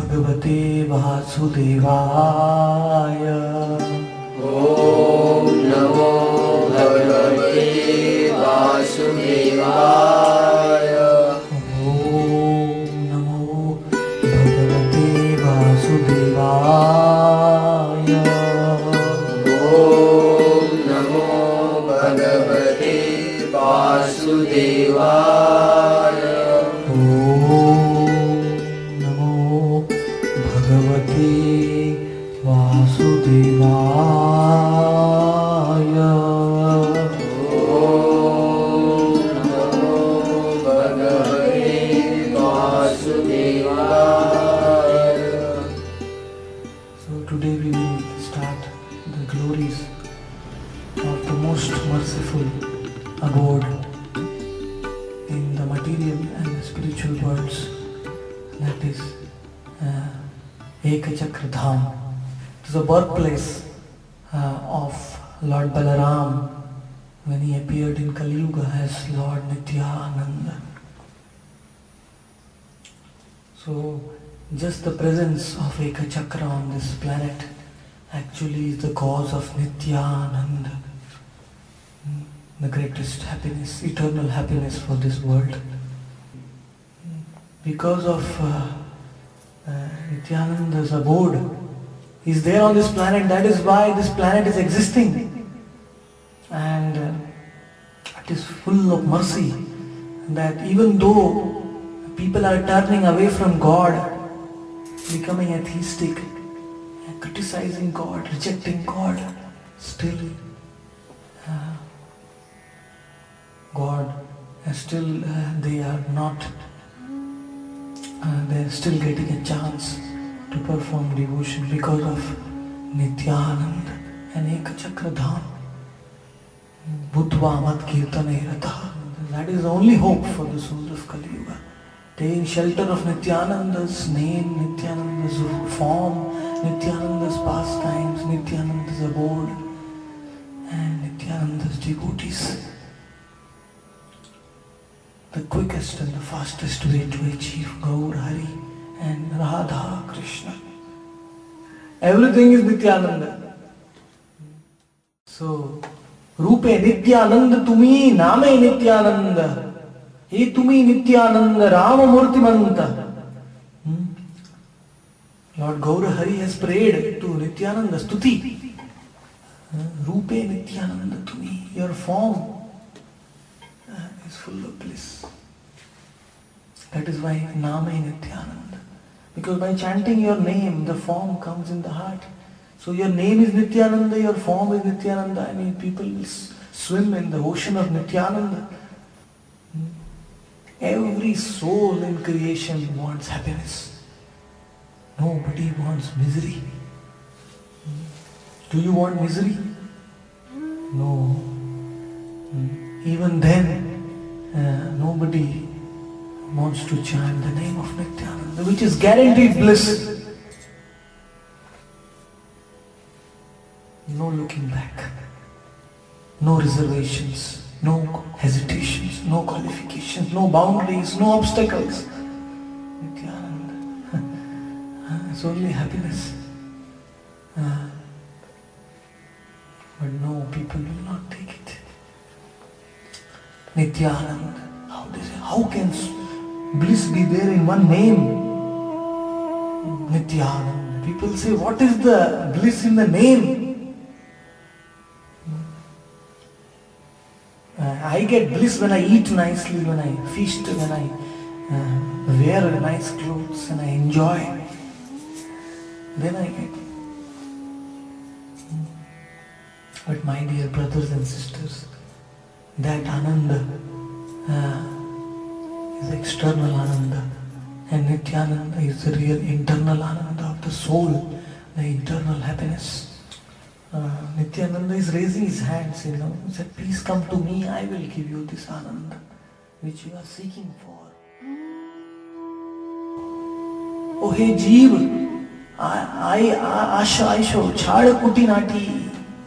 भगवते वासुदेवाय। ॐ नमो भगवते वासुदेवाय। ॐ नमो भगवते वासुदेवाय। ॐ नमो भगवते वासुदेवाय। ॐ नमो भगवते वासुदेवाय। So today we will start the glories of the most merciful abode in the material and the spiritual worlds, that is Ekachakra Dham. It is the birthplace of Lord Balaram when he appeared in Kali Yuga as Lord Nityananda. So just the presence of Ekachakra on this planet actually is the cause of Nityananda, the greatest happiness, eternal happiness for this world. Because of Nityananda's abode is there on this planet, that is why this planet is existing, and it is full of mercy, that even though people are turning away from God, becoming atheistic, criticizing God, rejecting God, still they are not, they are still getting a chance to perform devotion because of Nityananda and Ekachakra Dham. Bhutva mat kirtane ratha. That is the only hope for the souls of Kali Yuga. Taking shelter of Nityananda's name, Nityananda's form, Nityananda's pastimes, Nityananda's abode, and Nityananda's devotees. The quickest and the fastest way to achieve Gaur Hari and Radha Krishna. Everything is Nityananda. So, Rupe Nityananda Tumi, Name Nityananda. He Tumi Nityananda, Rama Murtimanta. Lord Gaur Hari has prayed to Nityananda Stuti. Rupe Nityananda Tumi, your form is full of bliss. That is why Name Nityananda. Because by chanting your name, the form comes in the heart. So your name is Nityananda, your form is Nityananda. I mean, people will swim in the ocean of Nityananda. Every soul in creation wants happiness. Nobody wants misery. Do you want misery? No. Even then, nobody wants to chant the name of Nityananda, which is guaranteed bliss. No looking back, no reservations, no hesitations, no qualifications, no boundaries, no obstacles. Nityananda. It's only happiness. But no, people will not take it. Nityananda. How can bliss be there in one name? Nityananda. People say, what is the bliss in the name? I get bliss when I eat nicely, when I feast, when I wear nice clothes and I enjoy. Then I get. But my dear brothers and sisters, that Ananda is external Ananda, and Nityananda is the real internal Ananda of the soul, the internal happiness. Nityananda is raising his hands, he said, please come to me, I will give you this Ananda which you are seeking for. Oh hey Jeev, Asha Aisho, Chad Kuti Nati,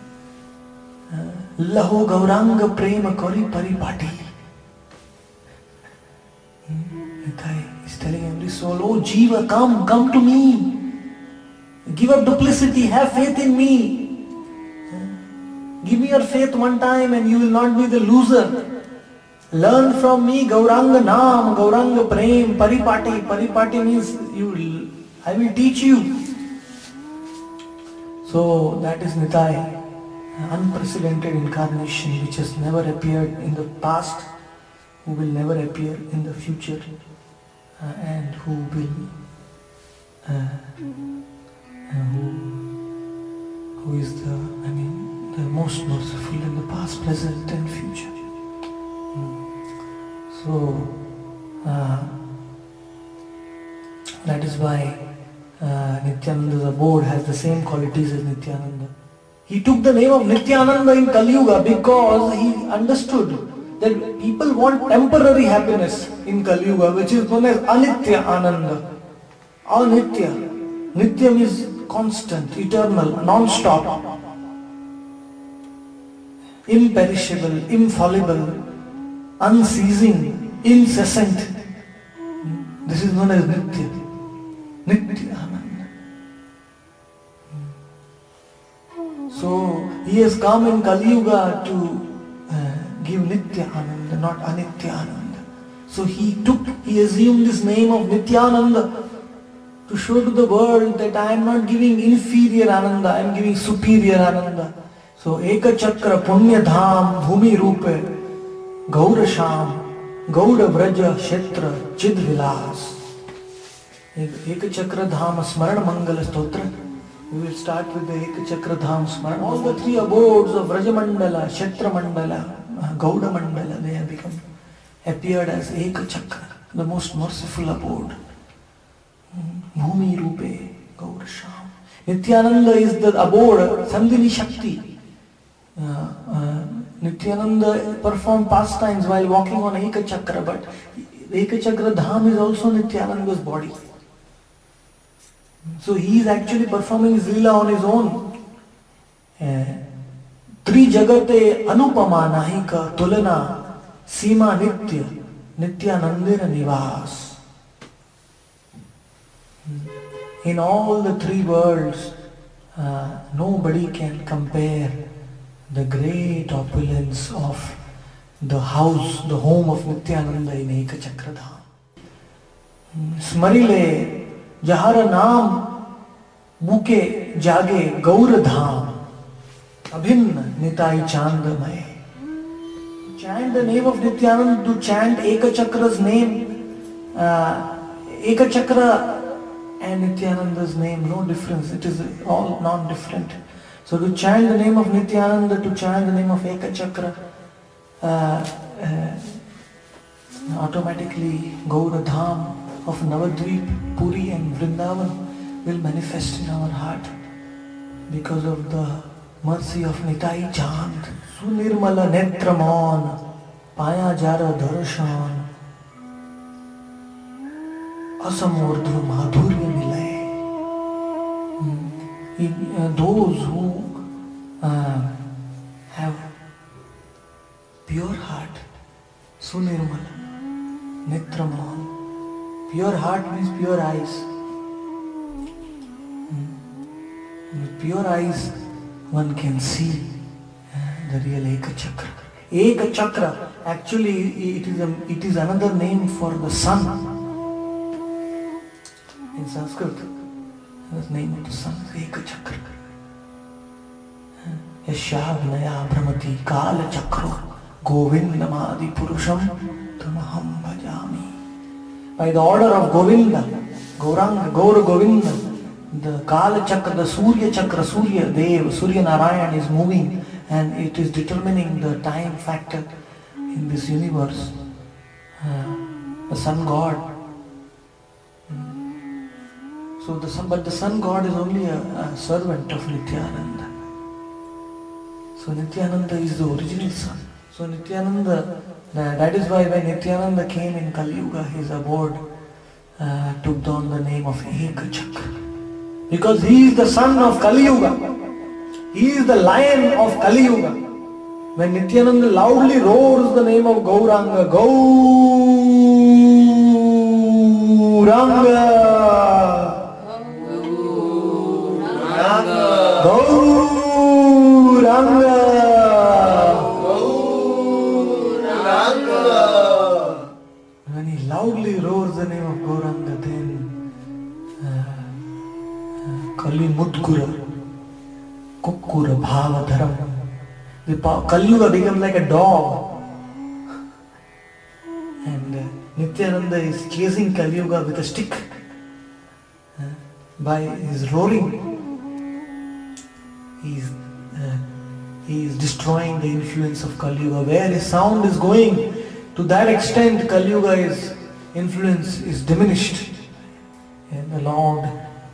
Laho Gauranga Prema Kori Paripati. Nitai is telling every soul, oh Jiva, come to me. Give up duplicity, have faith in me. Give me your faith one time and you will not be the loser. Learn from me Gauranga Naam, Gauranga Prem, Paripati. Paripati means I will teach you. So that is Nitai, unprecedented incarnation which has never appeared in the past, who will never appear in the future, and who is the most merciful in the past, present and future. So that is why Nityananda's abode has the same qualities as Nityananda. He took the name of Nityananda in Kali Yuga because he understood that people want temporary happiness in Kali Yuga, which is known as Anitya Ananda. Anitya. Nityam is constant, eternal, non-stop, imperishable, infallible, unceasing, incessant. This is known as Nitya. Nitya Ananda. So he has come in Kali Yuga to give Nitya Ananda, not Anitya Ananda. So he assumed this name of Nityananda to show to the world that I am not giving inferior Ananda, I am giving superior Ananda. So Eka Chakra Punya Dham Bhumi Rupe Gaura Sham Gaura Vraja Kshetra Chid Vilas. Eka Chakra Dham Smarana Mangala Stotra. We will start with the Eka Chakra Dham Smarana. All the three abodes of Vraja Mandala, Kshetra Mandala, Gauda Mandala, they have appeared as Eka Chakra, the most merciful abode. Bhumi Rupe Gaura Sham. Nityananda is the abode, Sandhini Shakti. Nityananda performed pastimes while walking on Eka Chakra, but Eka Chakra Dham is also Nityananda's body. So he is actually performing his lila on his own. Tri Jagate Anupama Nahika Tulana Sima Nitya Nityanandira Nivas. In all the three worlds, nobody can compare the great opulence of the house, the home of Nityananda in Eka Chakra Dham. Smarile Jahara Naam Buke Jage Gaura Dham Abhinna Nitai Chandamay. Chant the name of Nityananda, to chant Eka Chakra's name, Eka Chakra and Nityananda's name, no difference, it is all non-different. So to chant the name of Nityananda, to chant the name of Eka Chakra, automatically Gaura Dham of Navadvip, Puri and Vrindavan will manifest in our heart because of the mercy of Nitai Chand. Sunirmala Netramon, Paya Jara Darshan, Asamurdhu Madhurya Nilay. Those who have pure heart, Sunirmala Netramon. Pure heart means pure eyes. With pure eyes, one can see the real Eka Chakra. Eka Chakra, actually it is another name for the sun. In Sanskrit, the name of the sun is Eka Chakra. Yashavnaya Brahmati Kala Chakro Govindamadi Purusham Tamaham Bhajami. By the order of Govinda, Gauranga, Gaura Govinda, the Kala Chakra, the Surya Chakra, Surya Dev, Surya Narayan is moving and it is determining the time factor in this universe. The Sun God. So but the Sun God is only a servant of Nityananda. So Nityananda is the original Sun. So Nityananda, that is why when Nityananda came in Kali Yuga, his abode took on the name of Eka Chakra. Because he is the son of Kali Yuga. He is the lion of Kali Yuga. When Nityananda loudly roars the name of Gauranga, Gauranga, Gauranga. Gauranga. When he loudly roars the name of Gauranga, then Kali Mudgura, Kukkura, Bhava Dharam. The Kali Yuga becomes like a dog. And Nityananda is chasing Kali Yuga with a stick by his roaring. He is destroying the influence of Kali Yuga. Where his sound is going, to that extent Kali Yuga's influence is diminished. And the Lord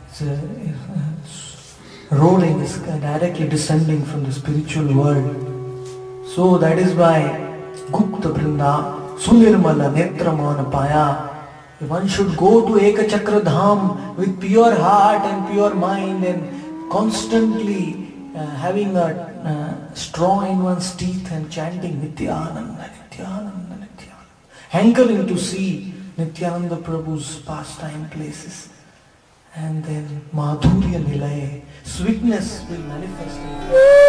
roaring is directly descending from the spiritual world. So that is why Gupta Brinda Sunirmala Netramana Paya. One should go to Ekachakra Dham with pure heart and pure mind and constantly having a straw in one's teeth and chanting Nityananda, Nityananda, Nityananda. Hankering to see Nityananda Prabhu's pastime places. And then Madhurya Nilay, sweetness will manifest.